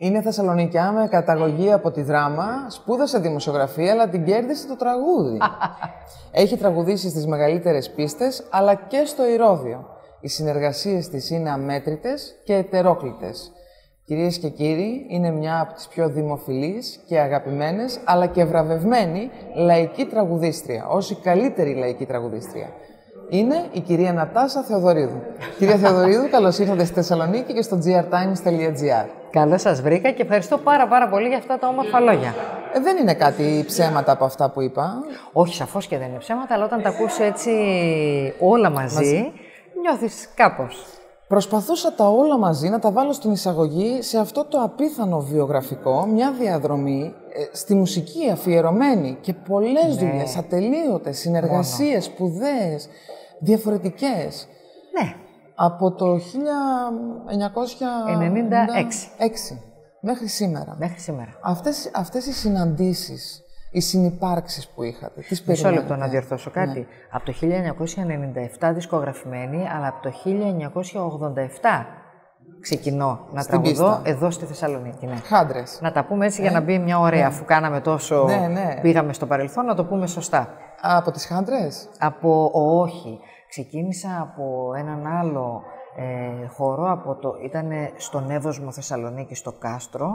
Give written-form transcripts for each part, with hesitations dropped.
Είναι Θεσσαλονικιά με καταγωγή από τη Δράμα, σπούδασε δημοσιογραφία, αλλά την κέρδισε το τραγούδι. Έχει τραγουδήσει στις μεγαλύτερες πίστες, αλλά και στο Ηρώδειο. Οι συνεργασίες της είναι αμέτρητες και ετερόκλητες. Κυρίες και κύριοι, είναι μια από τις πιο δημοφιλείς και αγαπημένες, αλλά και βραβευμένη λαϊκή τραγουδίστρια, ως η καλύτερη λαϊκή τραγουδίστρια. Είναι η κυρία Νατάσα Θεοδωρίδου. Κυρία Θεοδωρίδου, καλώς ήρθατε στη Θεσσαλονίκη και στο grtimes.gr. Καλώς σας βρήκα και ευχαριστώ πάρα πολύ για αυτά τα όμορφα λόγια. Δεν είναι κάτι ψέματα από αυτά που είπα. Όχι, σαφώς και δεν είναι ψέματα, αλλά όταν τα ακούσει έτσι όλα μαζί, νιώθεις κάπως. Προσπαθούσα τα όλα μαζί να τα βάλω στην εισαγωγή σε αυτό το απίθανο βιογραφικό, μια διαδρομή στη μουσική αφιερωμένη και πολλές δουλειές, ατελείωτες, συνεργασίες, σπουδαίες, διαφορετικές. Ναι. Από το 1996 μέχρι σήμερα. Αυτές οι συναντήσεις, οι συνυπάρξεις που είχατε, τις Μισό περιμένετε? λεπτό να διορθώσω κάτι. Ναι. Από το 1997 δισκογραφημένη, αλλά από το 1987 ξεκινώ να τραγουδώ εδώ στη Θεσσαλονίκη. Ναι. Χάντρες. Να τα πούμε έτσι για να μπει μια ωραία, αφού κάναμε τόσο, πήγαμε στο παρελθόν, να το πούμε σωστά. Από τις Χάντρες? Όχι. Ξεκίνησα από έναν άλλο χώρο, ήταν στον Εύωσμο Θεσσαλονίκη, στο Κάστρο.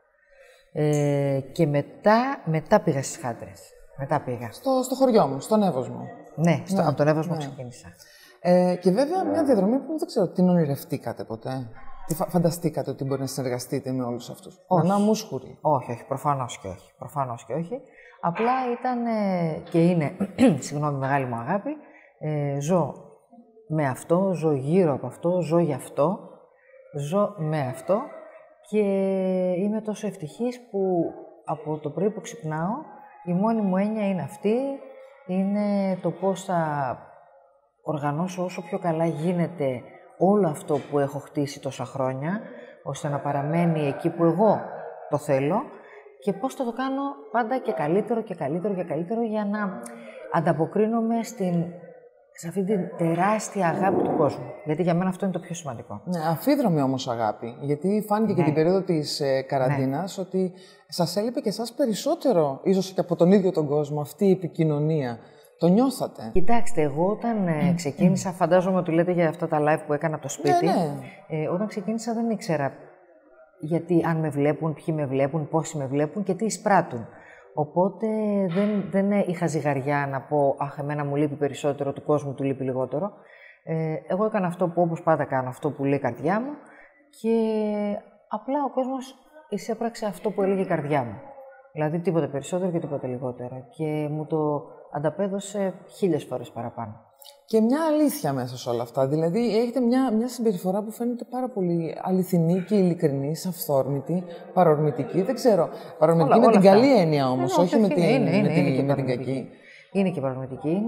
Και μετά πήγα στις Χάντρες. Στο χωριό μου, στον Εύωσμο. Ναι, από τον Εύωσμο ξεκίνησα. Και βέβαια μια διαδρομή που δεν ξέρω, την ονειρευτήκατε ποτέ? Τι φανταστήκατε ότι μπορεί να συνεργαστείτε με όλους αυτούς? Όχι. Μουσχουρη. Όχι, προφανώς και όχι. Απλά ήταν και είναι, συγγνώμη, μεγάλη μου αγάπη. Ζω με αυτό, ζω γύρω από αυτό, ζω γι' αυτό, ζω με αυτό. Και είμαι τόσο ευτυχής που από το πρωί που ξυπνάω, η μόνη μου έννοια είναι αυτή, είναι το πώς θα οργανώσω όσο πιο καλά γίνεται όλο αυτό που έχω χτίσει τόσα χρόνια, ώστε να παραμένει εκεί που εγώ το θέλω και πώς θα το κάνω πάντα και καλύτερο και καλύτερο και καλύτερο για να ανταποκρίνομαι σε αυτή την τεράστια αγάπη του κόσμου. Γιατί για μένα αυτό είναι το πιο σημαντικό. Ναι, αφίδρομη όμως αγάπη. Γιατί φάνηκε και την περίοδο της καραντίνας ότι σας έλειπε και εσάς περισσότερο, ίσως και από τον ίδιο τον κόσμο, αυτή η επικοινωνία. Το νιώθατε? Κοιτάξτε, εγώ όταν ξεκίνησα, φαντάζομαι ότι λέτε για αυτά τα live που έκανα από το σπίτι. Όταν ξεκίνησα δεν ήξερα γιατί, αν με βλέπουν, ποιοι με βλέπουν, πόσοι με βλέπουν και τι εισπράττουν. Οπότε δεν είχα ζυγαριά να πω «Αχ, εμένα μου λείπει περισσότερο, του κόσμου του λείπει λιγότερο». Εγώ έκανα αυτό που όπως πάντα κάνω, αυτό που λέει η καρδιά μου και απλά ο κόσμος εισέπραξε αυτό που έλεγε η καρδιά μου. Δηλαδή τίποτε περισσότερο και τίποτε λιγότερο. Και μου το ανταπέδωσε 1000 φορές παραπάνω. Και μια αλήθεια μέσα σε όλα αυτά. Δηλαδή, έχετε μια συμπεριφορά που φαίνεται πάρα πολύ αληθινή και ειλικρινή, αυθόρμητη, παρορμητική. Δεν ξέρω. Παρορμητική με την καλή έννοια όμως, όχι με την κακή. Είναι και παρορμητική.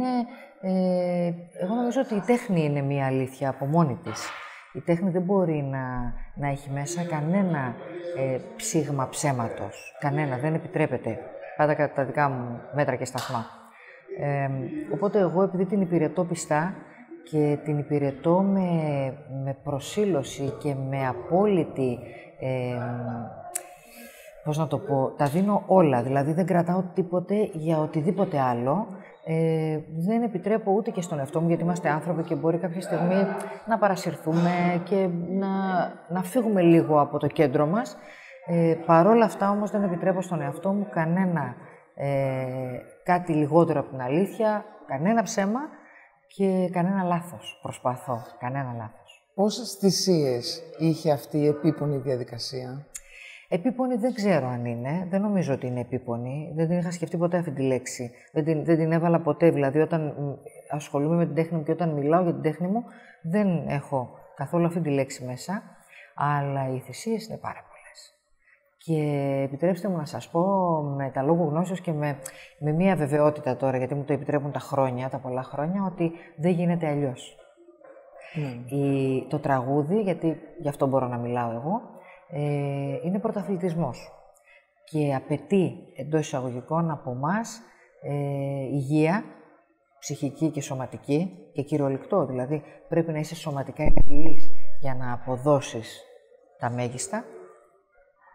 Εγώ νομίζω ότι η τέχνη είναι μια αλήθεια από μόνη της. Η τέχνη δεν μπορεί να έχει μέσα κανένα ψήγμα ψέματος. Κανένα, δεν επιτρέπεται. Πάντα κατά τα δικά μου μέτρα και σταθμά. Οπότε εγώ, επειδή την υπηρετώ πιστά και την υπηρετώ με προσήλωση και με απόλυτη, πώς να το πω, τα δίνω όλα, δηλαδή δεν κρατάω τίποτε για οτιδήποτε άλλο, δεν επιτρέπω ούτε και στον εαυτό μου, γιατί είμαστε άνθρωποι και μπορεί κάποια στιγμή να παρασυρθούμε και να φύγουμε λίγο από το κέντρο μας. Παρόλα αυτά όμως δεν επιτρέπω στον εαυτό μου κάτι λιγότερο από την αλήθεια, κανένα ψέμα και κανένα λάθος. Προσπαθώ, κανένα λάθος. Πόσες θυσίες είχε αυτή η επίπονη διαδικασία? Επίπονη δεν ξέρω αν είναι, δεν νομίζω ότι είναι επίπονη, δεν την είχα σκεφτεί ποτέ αυτή τη λέξη. Δεν την έβαλα ποτέ, δηλαδή όταν ασχολούμαι με την τέχνη μου και όταν μιλάω για την τέχνη μου, δεν έχω καθόλου αυτή τη λέξη μέσα, αλλά οι θυσίες είναι πάρα πολλές. Και επιτρέψτε μου να σας πω με τα λόγου γνώσεως και με μία βεβαιότητα τώρα, γιατί μου το επιτρέπουν τα πολλά χρόνια, ότι δεν γίνεται αλλιώς. Το τραγούδι, γιατί γι' αυτό μπορώ να μιλάω εγώ, είναι πρωταθλητισμός και απαιτεί εντός εισαγωγικών από εμάς υγεία, ψυχική και σωματική και κυριολεκτό, δηλαδή πρέπει να είσαι σωματικά υγιής για να αποδώσεις τα μέγιστα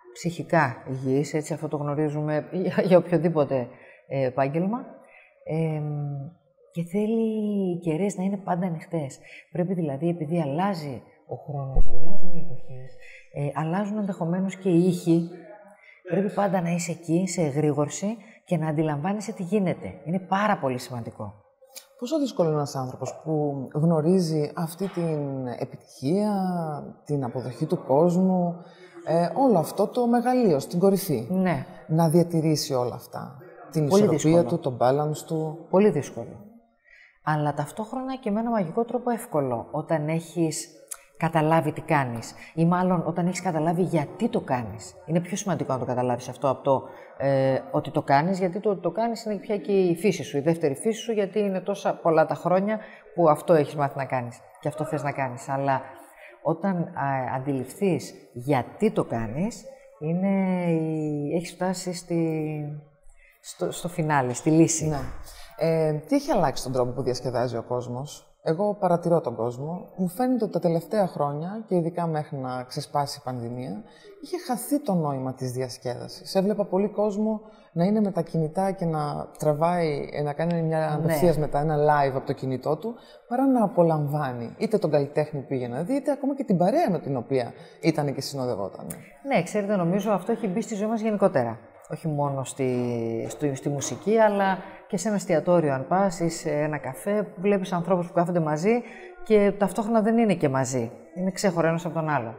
ψυχικά υγιής, έτσι αυτό το γνωρίζουμε για οποιοδήποτε επάγγελμα. Και θέλει οι κεραίες να είναι πάντα ανοιχτές. Πρέπει δηλαδή, επειδή αλλάζει ο χρόνος, αλλάζουν οι εποχές, αλλάζουν ενδεχομένως και οι ήχοι, πρέπει πάντα να είσαι εκεί, σε εγρήγορση και να αντιλαμβάνεσαι τι γίνεται. Είναι πάρα πολύ σημαντικό. Πόσο δύσκολο είναι ένας άνθρωπος που γνωρίζει αυτή την επιτυχία, την αποδοχή του κόσμου, όλο αυτό το μεγαλείο, στην κορυφή. Ναι. Να διατηρήσει όλα αυτά. Την Πολύ ισορροπία δύσκολο. του, τον balance του. Πολύ δύσκολο. Αλλά ταυτόχρονα και με ένα μαγικό τρόπο εύκολο, όταν έχεις καταλάβει τι κάνεις. Ή μάλλον όταν έχεις καταλάβει γιατί το κάνεις. Είναι πιο σημαντικό να το καταλάβεις αυτό από το ότι το κάνεις, γιατί το ότι το κάνεις είναι πια και η φύση σου, η δεύτερη φύση σου, γιατί είναι τόσα πολλά τα χρόνια που αυτό έχεις μάθει να κάνεις και αυτό θες να κάνεις. Αλλά όταν αντιληφθείς γιατί το κάνεις, έχεις φτάσει στο φινάλε, στη λύση. Ναι. Τι έχει αλλάξει τον τρόπο που διασκεδάζει ο κόσμος? Εγώ παρατηρώ τον κόσμο. Μου φαίνεται ότι τα τελευταία χρόνια, και ειδικά μέχρι να ξεσπάσει η πανδημία, είχε χαθεί το νόημα της διασκέδασης. Έβλεπα πολύ κόσμο να είναι με τα κινητά και να τραβάει, να κάνει μια απευθείας μετά ένα live από το κινητό του, παρά να απολαμβάνει είτε τον καλλιτέχνη που πήγε να δει, είτε ακόμα και την παρέα με την οποία ήταν και συνοδευόταν. Ναι, ξέρετε, νομίζω αυτό έχει μπει στη ζωή μας γενικότερα. Όχι μόνο στη μουσική, αλλά και σε ένα εστιατόριο, αν πας, ή σε ένα καφέ, που βλέπεις ανθρώπους που κάθονται μαζί και ταυτόχρονα δεν είναι και μαζί. Είναι ξέχωρο ένας από τον άλλο.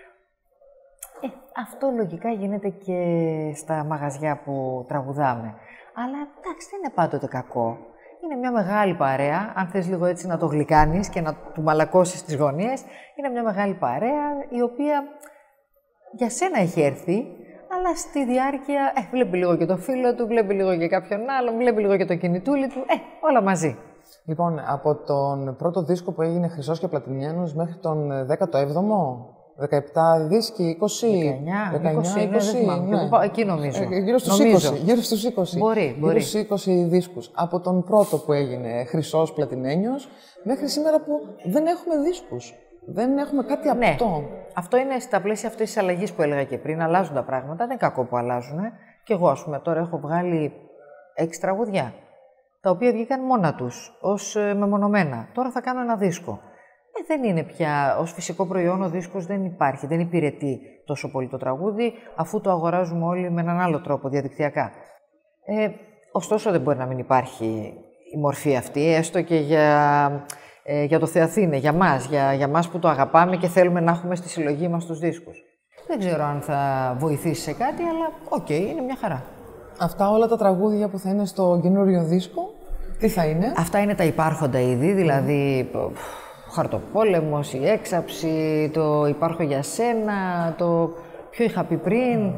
Αυτό λογικά γίνεται και στα μαγαζιά που τραγουδάμε. Αλλά εντάξει, δεν είναι πάντοτε κακό. Είναι μια μεγάλη παρέα, αν θες λίγο έτσι να το γλυκάνεις και να του μαλακώσεις τις γωνίες, είναι μια μεγάλη παρέα η οποία για σένα έχει έρθει, αλλά στη διάρκεια βλέπει λίγο και το φίλο του, βλέπει λίγο και κάποιον άλλον, βλέπει λίγο και το κινητούλι του, όλα μαζί. Λοιπόν, από τον πρώτο δίσκο που έγινε Χρυσός και Πλατινιάνος μέχρι τον 17ο, 17 δίσκοι, 20, 19, 20, εκεί νομίζω. Γύρω στους 20. Μπορεί. Γύρω στους 20 δίσκους. Από τον πρώτο που έγινε Χρυσός Πλατινένιος μέχρι σήμερα που δεν έχουμε δίσκους. Δεν έχουμε κάτι απτό. Αυτό είναι στα πλαίσια αυτής της αλλαγής που έλεγα και πριν. Αλλάζουν τα πράγματα, δεν είναι κακό που αλλάζουν. Και εγώ, ας πούμε, τώρα έχω βγάλει 6 τραγουδιά, τα οποία βγήκαν μόνα τους, ως μεμονωμένα. Τώρα θα κάνω ένα δίσκο. Δεν είναι πια, ως φυσικό προϊόν ο δίσκος δεν υπάρχει, δεν υπηρετεί τόσο πολύ το τραγούδι, αφού το αγοράζουμε όλοι με έναν άλλο τρόπο, διαδικτυακά. Ωστόσο, δεν μπορεί να μην υπάρχει η μορφή αυτή, έστω και για το Θεαθήνε, για μας που το αγαπάμε και θέλουμε να έχουμε στη συλλογή μας τους δίσκους. Δεν ξέρω αν θα βοηθήσει σε κάτι, αλλά είναι μια χαρά. Αυτά όλα τα τραγούδια που θα είναι στο καινούριο δίσκο, τι θα είναι? Αυτά είναι τα υπάρχοντα ήδη, δηλαδή ο Χαρτοπόλεμος, η Έξαψη, το Υπάρχω για σένα, το ποιο είχα πει πριν,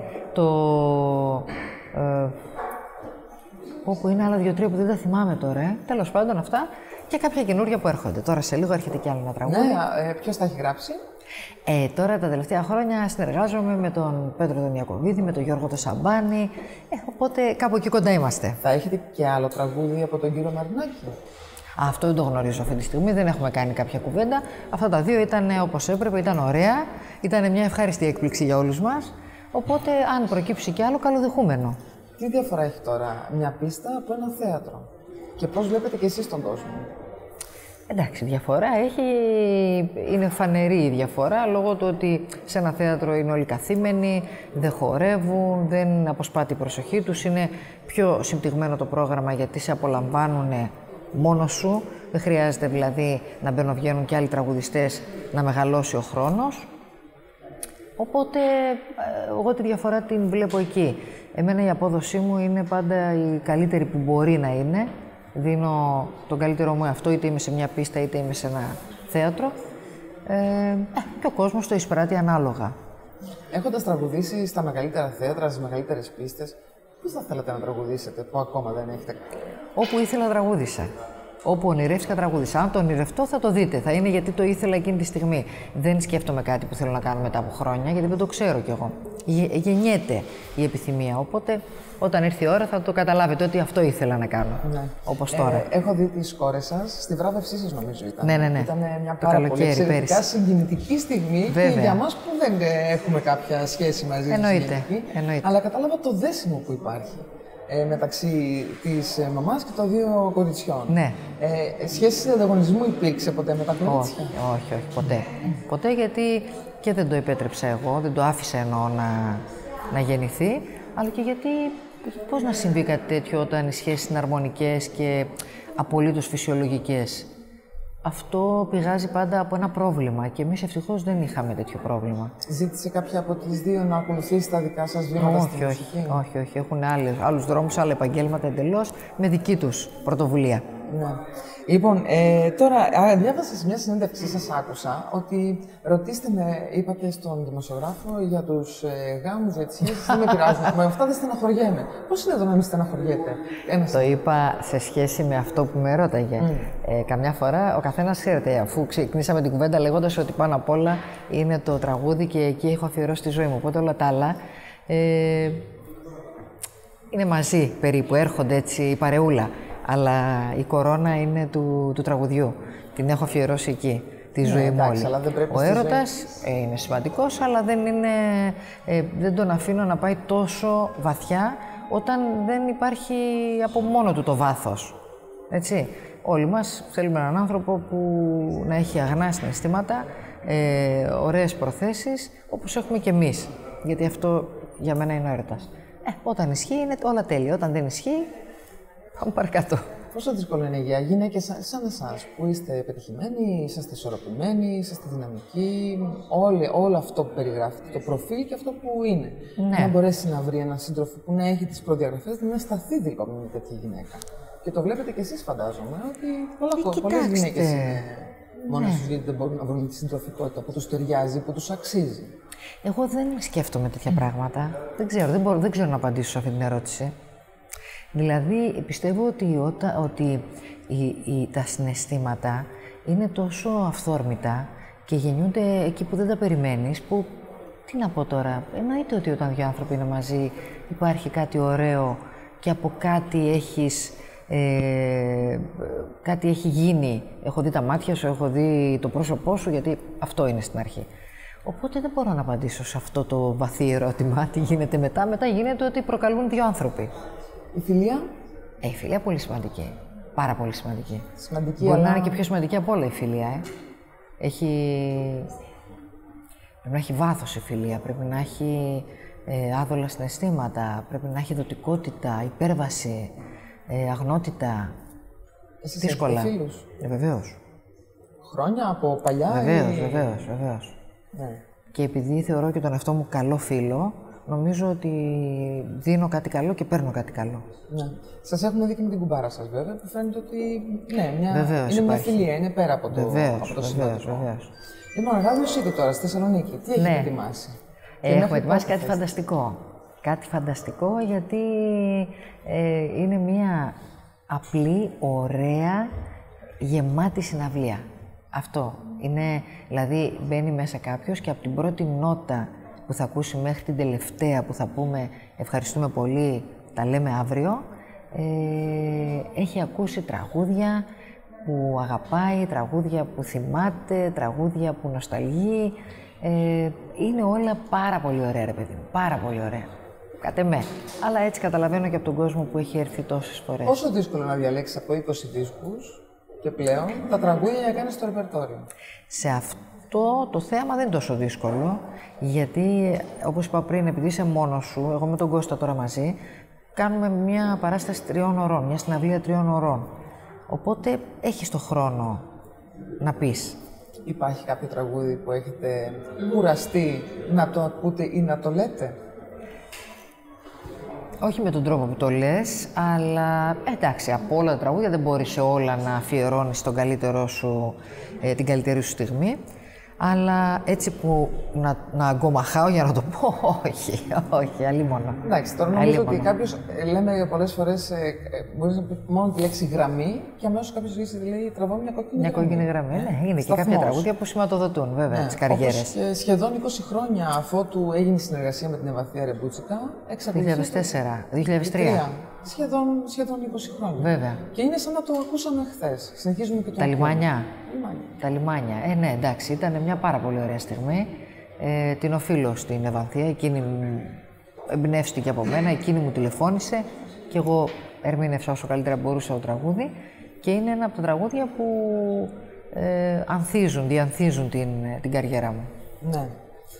όπου είναι άλλα 2-3 που δεν τα θυμάμαι τώρα. Τέλος πάντων αυτά. Και κάποια καινούργια που έρχονται. Τώρα σε λίγο έρχεται κι άλλο ένα τραγούδι. Ναι, ποιος τα έχει γράψει? Τώρα τα τελευταία χρόνια συνεργάζομαι με τον Πέτρο τον Ιακωβίδη, με τον Γιώργο τον Σαμπάνη. Οπότε κάπου εκεί κοντά είμαστε. Θα έχετε και άλλο τραγούδι από τον κύριο Μαρινάκη? Αυτό δεν το γνωρίζω αυτή τη στιγμή, δεν έχουμε κάνει κάποια κουβέντα. Αυτά τα δύο ήταν όπως έπρεπε, ήταν ωραία. Ήταν μια ευχάριστη έκπληξη για όλους μας. Οπότε αν προκύψει κι άλλο, καλοδεχούμενο. Τι διαφορά έχει τώρα μια πίστα από ένα θέατρο? Και πώς βλέπετε κι εσείς τον κόσμο? Εντάξει, διαφορά έχει, είναι φανερή η διαφορά, λόγω του ότι σε ένα θέατρο είναι όλοι καθήμενοι, δεν χορεύουν, δεν αποσπάται η προσοχή τους, είναι πιο συμπτυγμένο το πρόγραμμα γιατί σε απολαμβάνουν μόνος σου, δεν χρειάζεται δηλαδή να μπαίνουν-βγαίνουν και άλλοι τραγουδιστές, να μεγαλώσει ο χρόνος. Οπότε, εγώ τη διαφορά την βλέπω εκεί. Εμένα η απόδοσή μου είναι πάντα η καλύτερη που μπορεί να είναι. Δίνω τον καλύτερό μου εαυτό, είτε είμαι σε μια πίστα, είτε είμαι σε ένα θέατρο. Και ο κόσμος το εισπράττει ανάλογα. Έχοντας τραγουδήσει στα μεγαλύτερα θέατρα, στις μεγαλύτερες πίστες, πού θα θέλατε να τραγουδήσετε, που ακόμα δεν έχετε? Όπου ήθελα τραγούδισα. Όπου ονειρεύτηκα τραγούδισα. Αν το ονειρευτώ, θα το δείτε. Θα είναι γιατί το ήθελα εκείνη τη στιγμή. Δεν σκέφτομαι κάτι που θέλω να κάνω μετά από χρόνια, γιατί δεν το ξέρω κι εγώ. Γεννιέται η επιθυμία. Οπότε, όταν έρθει η ώρα, θα το καταλάβετε ότι αυτό ήθελα να κάνω. Ναι. Όπως τώρα. Έχω δει τις κόρες σας στη βράβευσή σας, νομίζω ήταν. Ναι. Ήταν μια πάρα πολύ εξαιρετικά συγκινητική στιγμή. Βέβαια. Και για μας που δεν έχουμε κάποια σχέση μαζί. Εννοείται. Αλλά κατάλαβα το δέσιμο που υπάρχει μεταξύ της μαμάς και των δύο κοριτσιών. Ναι. Σχέση ανταγωνισμού υπήρξε ποτέ με τα κορίτσια? Όχι, ποτέ. Ποτέ, γιατί και δεν το επέτρεψα εγώ, δεν το άφησα εννοώ να γεννηθεί, αλλά και γιατί πώς να συμβεί κάτι τέτοιο όταν οι σχέσεις είναι αρμονικές και απολύτως φυσιολογικές. Αυτό πηγάζει πάντα από ένα πρόβλημα και εμείς ευτυχώς δεν είχαμε τέτοιο πρόβλημα. Ζήτησε κάποια από τις δύο να ακολουθήσει τα δικά σας βήματα στη μουσική? Όχι. Έχουν άλλους δρόμους, άλλα επαγγέλματα εντελώς, με δική τους πρωτοβουλία. Ναι. Λοιπόν, τώρα διάβασα σε μια συνέντευξή σας, άκουσα ότι ρωτήστε με, είπατε στον δημοσιογράφο για τους γάμους, για τις σχέσεις, δεν με πειράζουν. Με αυτά δεν στεναχωριέμαι. Πώς είναι εδώ να μην στεναχωριέται? Το είπα σε σχέση με αυτό που με ρώταγε. Καμιά φορά ο καθένας, ξέρετε, αφού ξεκινήσαμε την κουβέντα λέγοντας ότι πάνω απ' όλα είναι το τραγούδι και εκεί έχω αφιερώσει τη ζωή μου. Οπότε όλα τα άλλα είναι μαζί περίπου, έρχονται έτσι η παρεούλα. Αλλά η κορώνα είναι του τραγουδιού. Την έχω αφιερώσει εκεί, τη ζωή μου όλη. Ο έρωτας είναι σημαντικός, αλλά δεν τον αφήνω να πάει τόσο βαθιά όταν δεν υπάρχει από μόνο του το βάθος. Έτσι. Όλοι μας θέλουμε έναν άνθρωπο που να έχει αγνά συναισθήματα, ωραίες προθέσεις, όπως έχουμε κι εμείς. Γιατί αυτό για μένα είναι ο έρωτας. Όταν ισχύει είναι όλα τέλεια. Όταν δεν ισχύει, πάμε παρακάτω. Πόσο δύσκολο είναι για γυναίκες σαν εσάς, που είστε πετυχημένοι, είσαστε ισορροπημένοι, είσαστε δυναμικοί, όλο αυτό που περιγράφετε, το προφίλ και αυτό που είναι. Ναι. Να μπορέσει να βρει έναν σύντροφο που να έχει τις προδιαγραφές, να σταθεί δίπλα από μια τέτοια γυναίκα. Και το βλέπετε κι εσείς, φαντάζομαι, ότι πολλές γυναίκες είναι μόνες τους, γιατί δεν μπορούν να βρουν τη συντροφικότητα που τους ταιριάζει, που τους αξίζει. Εγώ δεν σκέφτομαι τέτοια πράγματα. Δεν ξέρω να απαντήσω σε αυτή την ερώτηση. Δηλαδή, πιστεύω ότι τα συναισθήματα είναι τόσο αυθόρμητα και γεννιούνται εκεί που δεν τα περιμένεις, που, τι να πω τώρα, εννοείται ότι όταν δύο άνθρωποι είναι μαζί υπάρχει κάτι ωραίο και από κάτι έχει γίνει. Έχω δει τα μάτια σου, έχω δει το πρόσωπό σου, γιατί αυτό είναι στην αρχή. Οπότε δεν μπορώ να απαντήσω σε αυτό το βαθύ ερώτημα, τι γίνεται μετά. Μετά γίνεται ότι προκαλούν δύο άνθρωποι. Η φιλία? Η φιλία πολύ σημαντική. Πάρα πολύ σημαντική. Μπορεί να είναι και πιο σημαντική από όλα η φιλία. Πρέπει να έχει βάθος η φιλία, πρέπει να έχει άδολα συναισθήματα, πρέπει να έχει δοτικότητα, υπέρβαση, αγνότητα. Εσείς δύσκολα. έχετε φίλους? Βεβαίως. Χρόνια από παλιά? Βεβαίως. Ναι. Και επειδή θεωρώ και τον εαυτό μου καλό φίλο, νομίζω ότι δίνω κάτι καλό και παίρνω κάτι καλό. Ναι. Σας έχουμε δει και με την κουμπάρα σας, βέβαια, που φαίνεται ότι βεβαίως, είναι μια φιλία, είναι πέρα από το σημαντικό. Λοιπόν, αγάπη μουσική τώρα στη Θεσσαλονίκη. Τι έχετε ετοιμάσει? Έχουμε ετοιμάσει κάτι φανταστικό. Κάτι φανταστικό, γιατί είναι μια απλή, ωραία, γεμάτη συναυλία. Αυτό είναι, δηλαδή μπαίνει μέσα κάποιος και από την πρώτη νότα που θα ακούσει μέχρι την τελευταία που θα πούμε ευχαριστούμε πολύ, τα λέμε αύριο, έχει ακούσει τραγούδια που αγαπάει, τραγούδια που θυμάται, τραγούδια που νοσταλγεί. Είναι όλα πάρα πολύ ωραία, ρε παιδί μου, πάρα πολύ ωραία. Κατ' εμέ. Αλλά έτσι καταλαβαίνω και από τον κόσμο που έχει έρθει τόσες φορές. Πόσο δύσκολο να διαλέξεις από 20 δίσκους και πλέον τα τραγούδια να κάνεις στο ρεπερτόριο? Σε αυτό το θέαμα δεν είναι τόσο δύσκολο, γιατί όπως είπα πριν, επειδή είσαι μόνος σου, εγώ με τον Κώστα τώρα μαζί, κάνουμε μια παράσταση 3 ωρών, μια συναυλία 3 ωρών. Οπότε έχεις το χρόνο να πεις. Υπάρχει κάποιο τραγούδι που έχετε κουραστεί να το ακούτε ή να το λέτε? Όχι με τον τρόπο που το λες, αλλά εντάξει, από όλα τα τραγούδια δεν μπορείς σε όλα να αφιερώνεις τον καλύτερό σου, την καλύτερη σου στιγμή. Αλλά έτσι που να αγκομαχάω για να το πω, όχι, αλλήμονο. Εντάξει, τώρα νομίζω ότι κάποιος, λέμε πολλές φορές, μπορείς να πει μόνο τη λέξη γραμμή και αμέσως κάποιος λέει τραβάω μια κόκκινη γραμμή. Μια κόκκινη γραμμή, ναι, είναι και κάποια τραγούδια που σηματοδοτούν βέβαια τις καριέρες. Όπως σχεδόν 20 χρόνια αφότου έγινε η συνεργασία με την Ευαθία Ρεμπούτσικα, 2004, 2003. Σχεδόν 20 χρόνια. Βέβαια. Και είναι σαν να το ακούσαμε χθες. Συνεχίζουμε και το Τα λιμάνια. Τα λιμάνια. Ναι, εντάξει, ήταν μια πάρα πολύ ωραία στιγμή. Την οφείλω στην Ευανθία. Εκείνη εμπνεύστηκε από μένα, εκείνη μου τηλεφώνησε και εγώ ερμήνευσα όσο καλύτερα μπορούσα το τραγούδι. Και είναι ένα από τα τραγούδια που διανθίζουν την καριέρα μου. Ναι.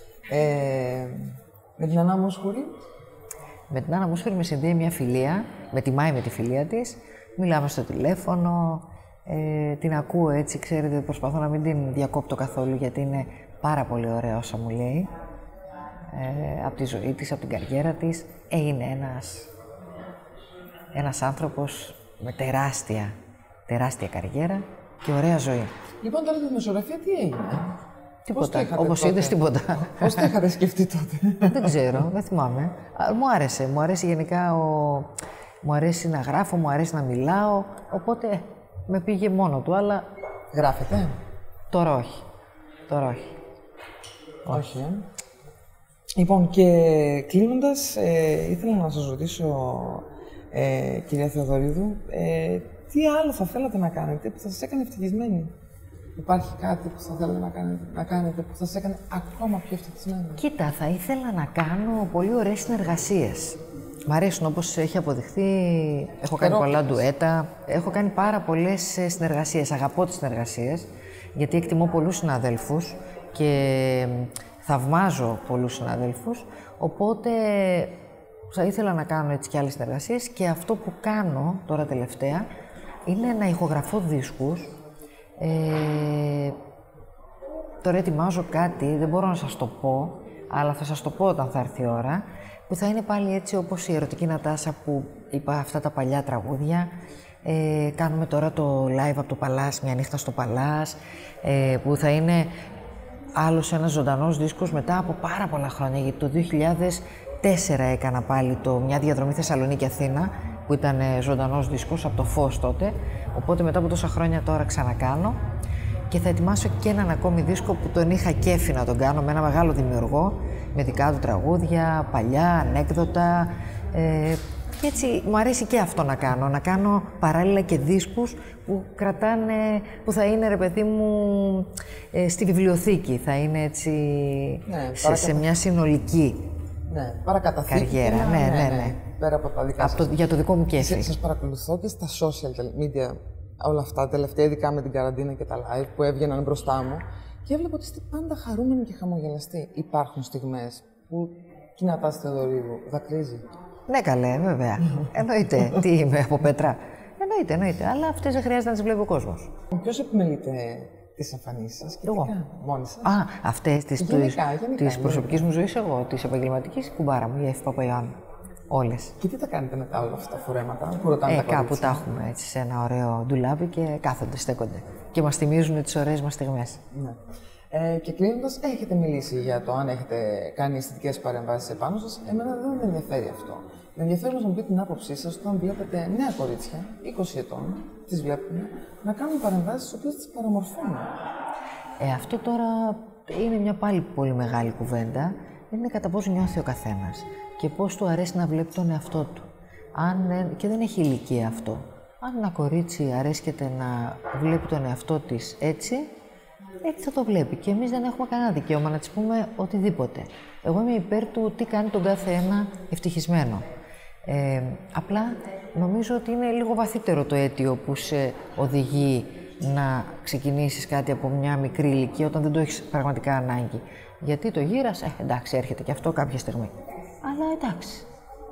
Με την Ανά Μόσχουρη. Με την Άννα Μόσχουρη με συνδέει μια φιλία, με τιμάει με τη φιλία της. Μιλάμε στο τηλέφωνο, την ακούω έτσι, ξέρετε, προσπαθώ να μην την διακόπτω καθόλου γιατί είναι πάρα πολύ ωραία όσα μου λέει. Από τη ζωή της, από την καριέρα της. Είναι ένας άνθρωπος με τεράστια καριέρα και ωραία ζωή. Λοιπόν, τώρα τη δημοσιογραφία τι έγινε? Τίποτα, όπως είδες, τίποτα. Πώς το είχατε σκεφτεί τότε? Δεν ξέρω, δεν θυμάμαι. Μου άρεσε γενικά, μου αρέσει να γράφω, μου αρέσει να μιλάω, οπότε με πήγε μόνο του, αλλά... Γράφετε? Τώρα όχι. Όχι. Λοιπόν, και κλείνοντας, ήθελα να σας ρωτήσω, κυρία Θεοδωρίδου, τι άλλο θα θέλατε να κάνετε που θα σας έκανε ευτυχισμένη? Υπάρχει κάτι που θα θέλατε να κάνετε που θα σας έκανε ακόμα πιο ευτυχισμένη? Κοίτα, θα ήθελα να κάνω πολύ ωραίες συνεργασίες. Μ' αρέσουν, όπως έχει αποδειχθεί, έχω κάνει πολλά ντουέτα, έχω κάνει πάρα πολλές συνεργασίες, αγαπώ τις συνεργασίες, γιατί εκτιμώ πολλούς συναδέλφους και θαυμάζω πολλούς συναδέλφους, οπότε θα ήθελα να κάνω έτσι και άλλες συνεργασίες και αυτό που κάνω τώρα τελευταία είναι να ηχογραφώ δίσκους. Τώρα ετοιμάζω κάτι, δεν μπορώ να σας το πω, αλλά θα σας το πω όταν θα έρθει η ώρα, που θα είναι πάλι έτσι όπως η Ερωτική Νατάσα που είπα, αυτά τα παλιά τραγούδια. Κάνουμε τώρα το live από το Παλάς, μια νύχτα στο Παλάς, που θα είναι άλλος ένας ζωντανός δίσκος μετά από πάρα πολλά χρόνια, γιατί το 2004 έκανα πάλι μια διαδρομή Θεσσαλονίκη-Αθήνα, που ήταν ζωντανός δίσκος από το Φως τότε, οπότε μετά από τόσα χρόνια τώρα ξανακάνω και θα ετοιμάσω και έναν ακόμη δίσκο που τον είχα κέφι να τον κάνω με ένα μεγάλο δημιουργό, με δικά του τραγούδια, παλιά, ανέκδοτα. Και έτσι μου αρέσει και αυτό να κάνω παράλληλα και δίσκους που που θα είναι, ρε παιδί μου, στη βιβλιοθήκη, θα είναι έτσι σε μια συνολική καριέρα. Ναι. Πέρα από τα δικά σας. Για το δικό μου κέφι. Σας παρακολουθώ και στα social media, όλα αυτά, τελευταία, ειδικά με την καραντίνα και τα live που έβγαιναν μπροστά μου και έβλεπα ότι είστε πάντα χαρούμενοι και χαμογελαστοί. Υπάρχουν στιγμές που η Νατάσα Θεοδωρίδου δακρύζει? Ναι, καλέ, βέβαια. Εννοείται. Τι είμαι, από πέτρα? Εννοείται. Αλλά αυτές δεν χρειάζεται να τις βλέπει ο κόσμος. Ποιος επιμελείται τις εμφανίσεις σας και μόνοι σας? Αυτές της προσωπικής μου ζωής, εγώ, της επαγγελματικής, κουμπάρα μου, η Εφη Παπαϊωάννου. Όλες. Και τι τα κάνετε μετά όλα αυτά τα φορέματα που ρωτάνε τα κάπου κορίτσια? τα έχουμε έτσι σε ένα ωραίο ντουλάπι και κάθονται, στέκονται. Και μας θυμίζουν τις ωραίες μας στιγμές. Ναι. Και κλείνοντας, έχετε μιλήσει για το αν έχετε κάνει αισθητικές παρεμβάσεις επάνω σας. Εμένα δεν με ενδιαφέρει αυτό. Με ενδιαφέρει να μου πείτε την άποψή σας όταν βλέπετε νέα κορίτσια, 20 ετών, τις βλέπουμε, να κάνουν παρεμβάσεις τις οποίες τις παραμορφώνουν. Αυτό τώρα είναι μια πάλι πολύ μεγάλη κουβέντα. Είναι κατά πώς νιώθει ο καθένας και πώς του αρέσει να βλέπει τον εαυτό του. Και δεν έχει ηλικία αυτό. Αν ένα κορίτσι αρέσκεται να βλέπει τον εαυτό της έτσι θα το βλέπει. Και εμείς δεν έχουμε κανένα δικαίωμα να της πούμε οτιδήποτε. Εγώ είμαι υπέρ του τι κάνει τον κάθε ένα ευτυχισμένο. Απλά νομίζω ότι είναι λίγο βαθύτερο το αίτιο που σε οδηγεί να ξεκινήσεις κάτι από μια μικρή ηλικία όταν δεν το έχεις πραγματικά ανάγκη. Γιατί το γύρας, εντάξει, έρχεται και αυτό κάποια στιγμή. Αλλά εντάξει,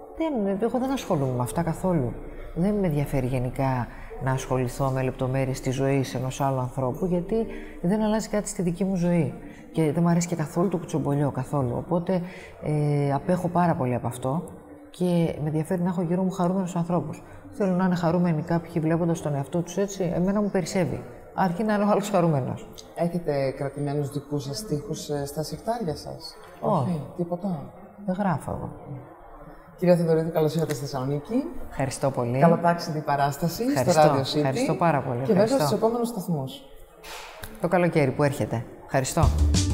εγώ δεν ασχολούμαι με αυτά καθόλου. Δεν με ενδιαφέρει γενικά να ασχοληθώ με λεπτομέρειες της ζωής ενός άλλου ανθρώπου, γιατί δεν αλλάζει κάτι στη δική μου ζωή. Και δεν μου αρέσει και καθόλου το κουτσομπολιό, καθόλου. Οπότε απέχω πάρα πολύ από αυτό και με ενδιαφέρει να έχω γύρω μου χαρούμενους ανθρώπους. Θέλω να είναι χαρούμενοι κάποιοι βλέποντας τον εαυτό τους έτσι, εμένα μου περισσεύει. αρκεί να είναι ο άλλος χαρούμενος. Έχετε κρατημένους δικούς σας στίχους στα συρτάρια σας? Όχι. Τίποτα. Δεν γράφω εγώ. Κυρία Θεοδωρίδου, καλώς ήρθατε στη Θεσσαλονίκη. Ευχαριστώ πολύ. Καλοτάξιδη παράσταση στο Radio City. Ευχαριστώ πάρα πολύ. Και βέβαια στους επόμενους σταθμούς. Το καλοκαίρι που έρχεται. Ευχαριστώ.